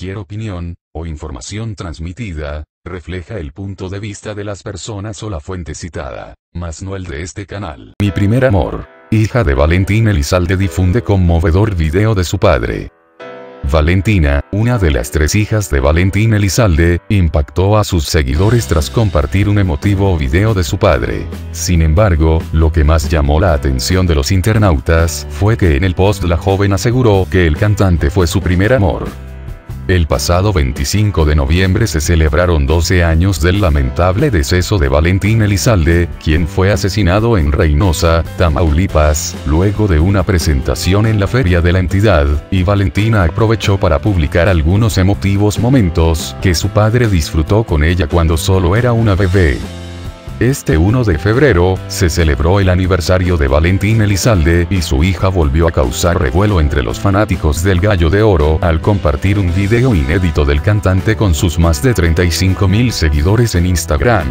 Cualquier opinión, o información transmitida, refleja el punto de vista de las personas o la fuente citada, mas no el de este canal. Mi primer amor. Hija de Valentín Elizalde difunde conmovedor video de su padre. Valentina, una de las 3 hijas de Valentín Elizalde, impactó a sus seguidores tras compartir un emotivo video de su padre. Sin embargo, lo que más llamó la atención de los internautas fue que en el post la joven aseguró que el cantante fue su primer amor. El pasado 25 de noviembre se celebraron 12 años del lamentable deceso de Valentín Elizalde, quien fue asesinado en Reynosa, Tamaulipas, luego de una presentación en la feria de la entidad, y Valentina aprovechó para publicar algunos emotivos momentos que su padre disfrutó con ella cuando solo era una bebé. Este 1 de febrero, se celebró el aniversario de Valentín Elizalde y su hija volvió a causar revuelo entre los fanáticos del Gallo de Oro al compartir un video inédito del cantante con sus más de 35.000 seguidores en Instagram.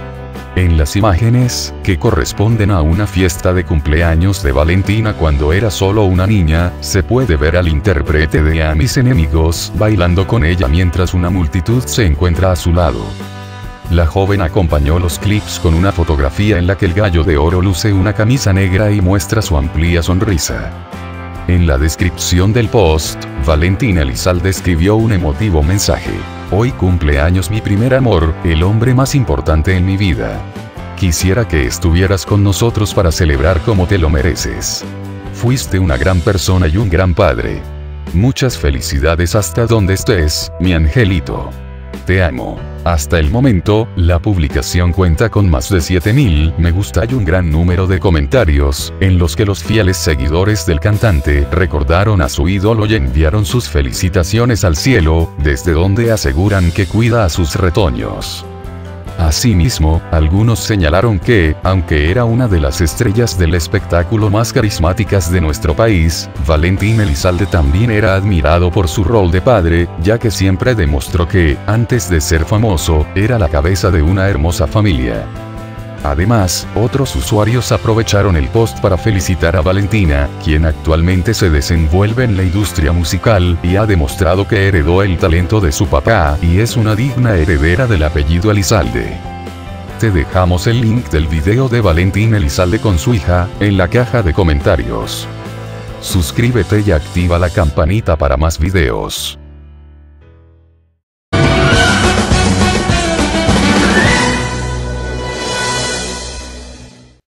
En las imágenes, que corresponden a una fiesta de cumpleaños de Valentina cuando era solo una niña, se puede ver al intérprete de A Mis Enemigos bailando con ella mientras una multitud se encuentra a su lado. La joven acompañó los clips con una fotografía en la que el Gallo de Oro luce una camisa negra y muestra su amplia sonrisa. En la descripción del post, Valentina Elizalde escribió un emotivo mensaje. Hoy cumple años mi primer amor, el hombre más importante en mi vida. Quisiera que estuvieras con nosotros para celebrar como te lo mereces. Fuiste una gran persona y un gran padre. Muchas felicidades hasta donde estés, mi angelito. Te amo. Hasta el momento, la publicación cuenta con más de 7.000 me gusta y un gran número de comentarios, en los que los fieles seguidores del cantante recordaron a su ídolo y enviaron sus felicitaciones al cielo, desde donde aseguran que cuida a sus retoños. Asimismo, algunos señalaron que, aunque era una de las estrellas del espectáculo más carismáticas de nuestro país, Valentín Elizalde también era admirado por su rol de padre, ya que siempre demostró que, antes de ser famoso, era la cabeza de una hermosa familia. Además, otros usuarios aprovecharon el post para felicitar a Valentina, quien actualmente se desenvuelve en la industria musical y ha demostrado que heredó el talento de su papá y es una digna heredera del apellido Elizalde. Te dejamos el link del video de Valentín Elizalde con su hija, en la caja de comentarios. Suscríbete y activa la campanita para más videos.